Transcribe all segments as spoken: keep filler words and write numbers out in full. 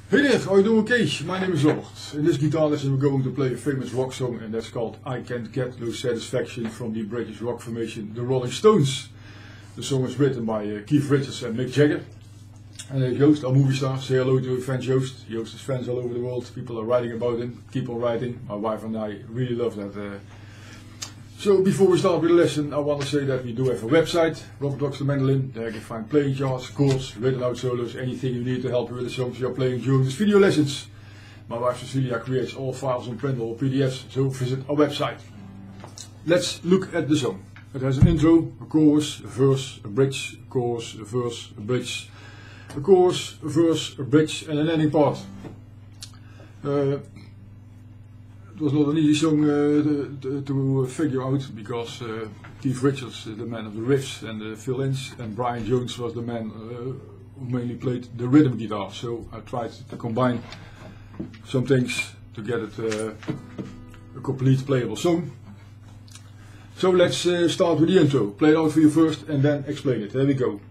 Hey there, how are you doing? Okay, my name is Robert. In this guitar lesson we're going to play a famous rock song, and that's called I Can't Get No Satisfaction from the British rock formation The Rolling Stones. The song is written by uh, Keith Richards and Mick Jagger. And uh, Joost, our movie star, say hello to your friend Joost. Joost has fans all over the world, people are writing about him, keep on writing. My wife and I really love that. Uh, So before we start with the lesson, I want to say that we do have a website, Robert Rocks the Mandolin. There you can find playing charts, chords, written out solos, anything you need to help you with the songs you are playing during these video lessons. My wife Cecilia creates all files on print or P D Fs, so visit our website. Let's look at the song. It has an intro, a chorus, a verse, a bridge, a chorus, a verse, a bridge, a chorus, a verse, a bridge, and an ending part. Uh, It was not an easy song uh, to, to figure out, because uh, Keith Richards is the man of the riffs and the fill-ins, and Brian Jones was the man uh, who mainly played the rhythm guitar. So I tried to combine some things to get it uh, a complete playable song. So let's uh, start with the intro. Play it out for you first and then explain it. Here we go.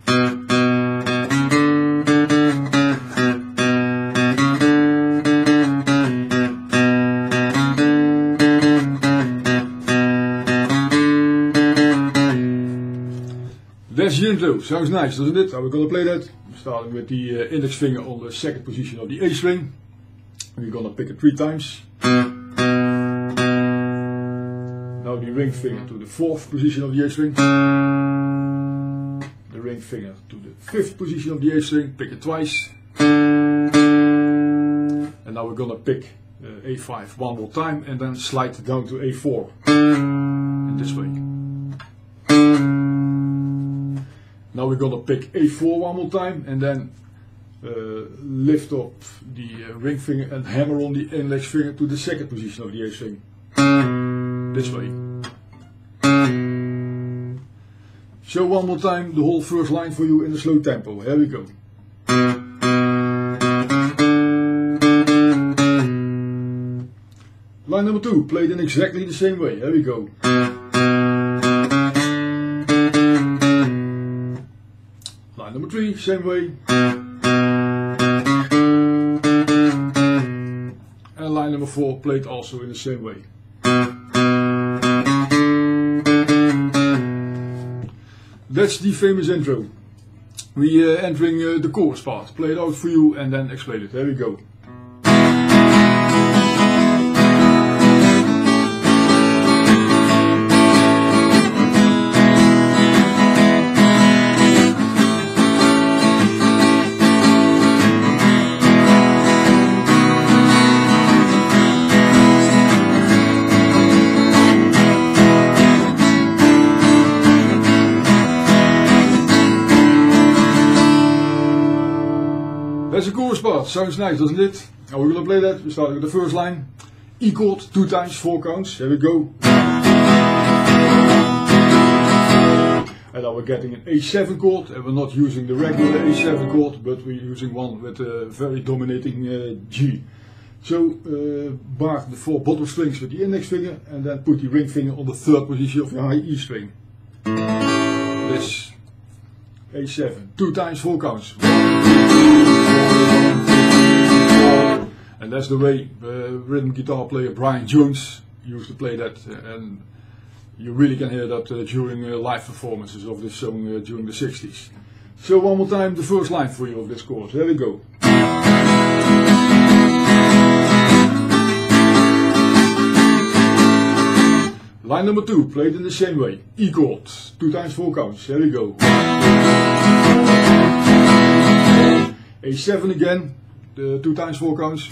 That's the intro. Sounds nice, doesn't it? How we're going to play that? Starting with the uh, index finger on the second position of the A string. We're going to pick it three times. Now the ring finger to the fourth position of the A string. The ring finger to the fifth position of the A string. Pick it twice. And now we're going to pick uh, A five one more time and then slide down to A four. In this way. Now we're gonna pick A four one more time and then uh, lift up the uh, ring finger and hammer on the index finger to the second position of the A string. This way. So one more time the whole first line for you in a slow tempo. Here we go. Line number two, played in exactly the same way. Here we go. Line number three, same way. And line number four, played also in the same way. That's the famous intro. We are uh, entering uh, the chorus part. Play it out for you and then explain it. There we go. That's the chorus part. Sounds nice, doesn't it? Now we're going to play that. We're starting with the first line. E chord, two times, four counts. Here we go. And now we're getting an A seven chord, and we're not using the regular A seven chord, but we're using one with a very dominating uh, G. So uh, bar the four bottom strings with the index finger, and then put the ring finger on the third position of your high E string. This A seven, two times, four counts. And that's the way uh, rhythm guitar player Brian Jones used to play that, uh, and you really can hear that uh, during uh, live performances of this song uh, during the sixties. So one more time the first line for you of this chorus. There we go. Line number two, played in the same way. E chord, two times, four counts. Here we go. A seven again, the two times, four counts.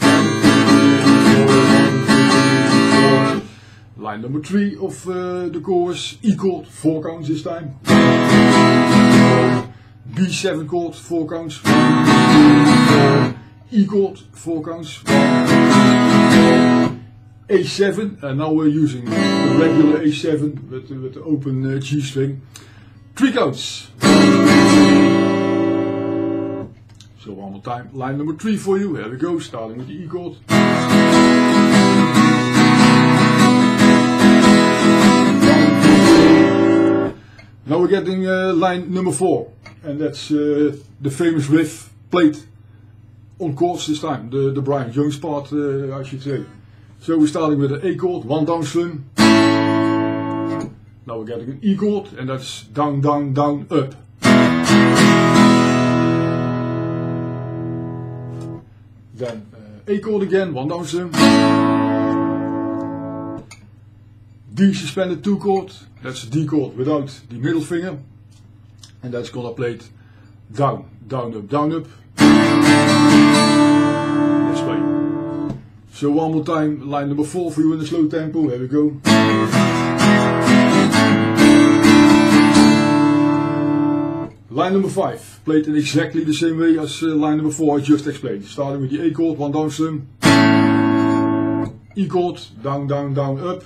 Line number three of uh, the chorus, E chord, four counts this time. B seven chord, four counts. E chord, four counts. A seven, and now we're using the regular A seven with, with the open uh, G string. Three counts. So one more time, line number three for you. Here we go, starting with the E chord. Now we're getting uh, line number four, and that's uh, the famous riff played on chords this time, the, the Brian Jones part, uh, I should say. So we're starting with an A chord, one down strum. Now we're getting an E chord, and that's down, down, down, up. Then uh, A chord again, one down strum. D suspended two chord, that's a D chord without the middle finger. And that's gonna played down, down, up, down, up. This way. So one more time, line number four for you in the slow tempo, here we go. Line number five, played in exactly the same way as uh, line number four I just explained. Starting with the A chord, one down strum. E chord, down, down, down, up.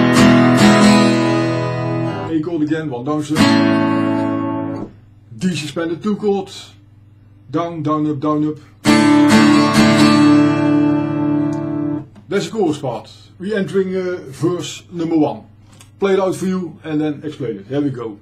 A chord again, one down strum. D suspended two chord. Down, down, up, down, up. That's the chorus part. We're entering uh, verse number one. Play it out for you and then explain it. Here we go.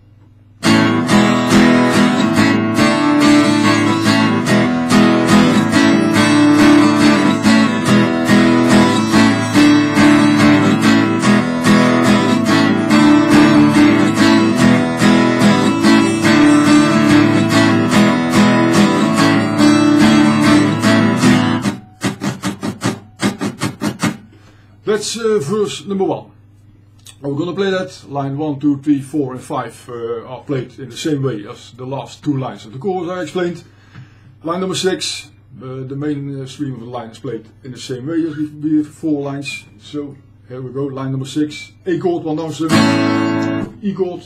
That's uh, verse number one. We're going to play that. Line one, two, three, four and five uh, are played in the same way as the last two lines of the chorus I explained. Line number six, uh, the main uh, stream of the line is played in the same way as we have four lines. So here we go, line number six, A chord, one down strum, E chord,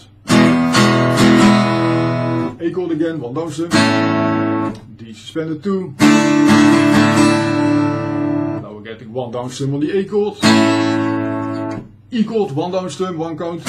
A chord again, one down strum, D suspended two. Getting one down strum on the A chord, E chord, one down strum, one count,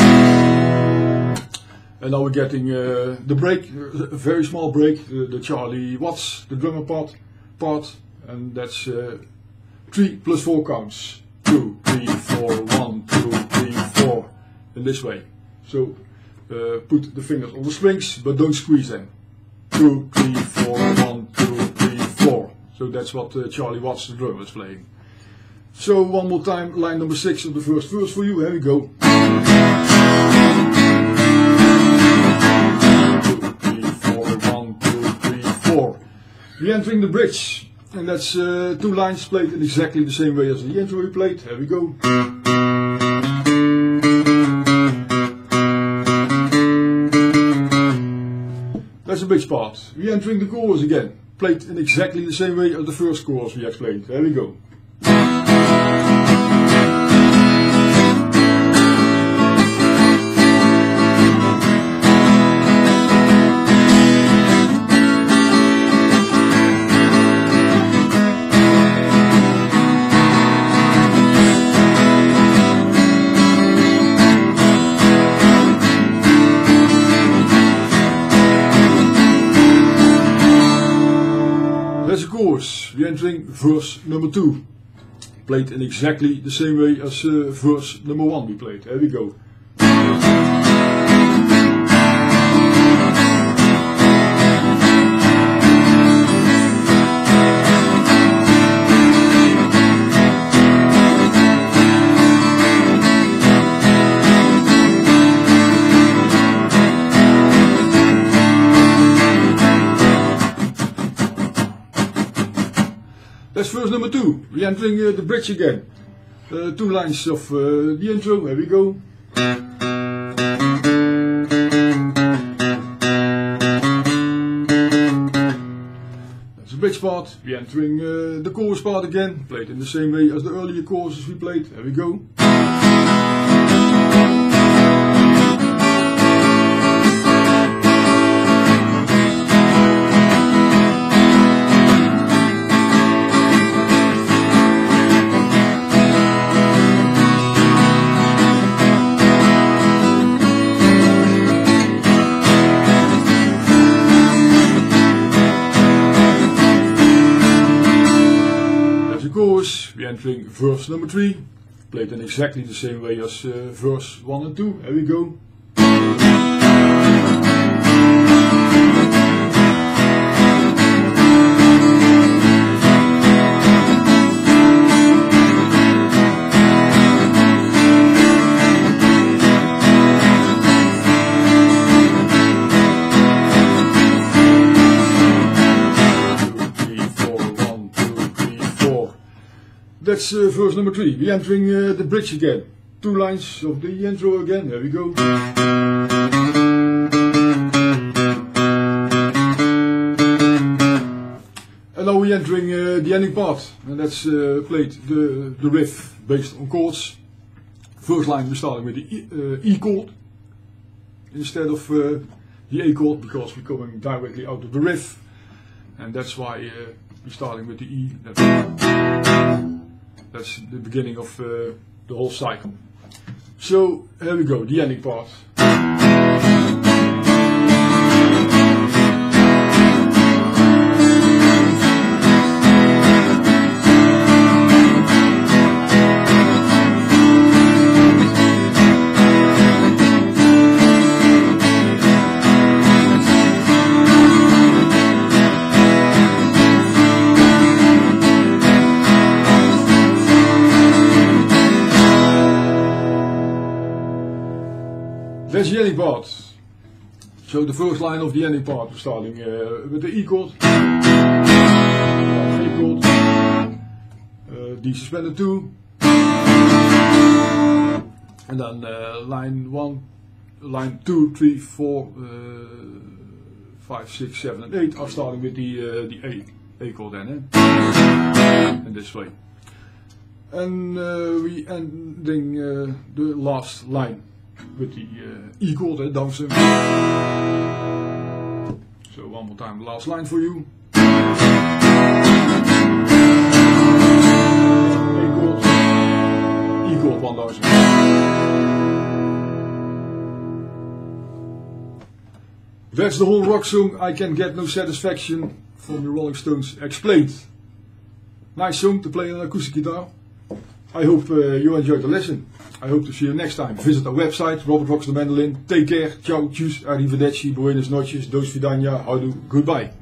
and now we're getting uh, the break, a very small break, the, the Charlie Watts, the drummer part, part, and that's uh, three plus four counts, two, three, four, one, two, three, four, in this way. So uh, put the fingers on the strings, but don't squeeze them. Two, three, four, one, two, three, four. So that's what uh, Charlie Watts, the drummer, is playing. So one more time, line number six of the first verse for you, here we go. Two, three, four, one, two, three, four. We're entering the bridge, and that's uh, two lines played in exactly the same way as the intro we played, here we go. That's the bridge part. We're entering the chorus again, played in exactly the same way as the first chorus we explained, here we go. That's the chorus. We're entering verse number two. Played in exactly the same way as uh, verse number one we played. Here we go. That's verse number two. We're entering uh, the bridge again. Uh, two lines of uh, the intro. Here we go. That's the bridge part. We're entering uh, the chorus part again. Played in the same way as the earlier choruses we played. Here we go. We're entering verse number three, played in exactly the same way as uh, verse one and two. Here we go. That's uh, verse number three. We're entering uh, the bridge again. Two lines of the intro again. There we go. And now we're entering uh, the ending part, and that's uh, played the, the riff based on chords. First line we're starting with the E, uh, E chord instead of uh, the A chord, because we're coming directly out of the riff, and that's why uh, we're starting with the E. That's, that's the beginning of uh, the whole cycle. So here we go, the ending part. That's the ending part. So the first line of the ending part, we're starting uh, with the E chord, A chord, uh, D suspended two, and then uh, line one, line two, three, four, uh, five, six, seven, and eight are starting with the uh, the A A chord then, eh? In this way, and uh, we ending uh, the last line with the uh, E chord, uh, down some. So one more time, the last line for you. A chord, E chord, one thousand. That's the whole rock song, I Can Get No Satisfaction, from the Rolling Stones Explained. Nice song to play on an acoustic guitar. I hope uh, you enjoyed the lesson. I hope to see you next time. Visit our website, Robert Rocks the Mandolin. Take care, ciao, tschüss, arrivederci, buenas noches, dos vidania, houdoe, goodbye.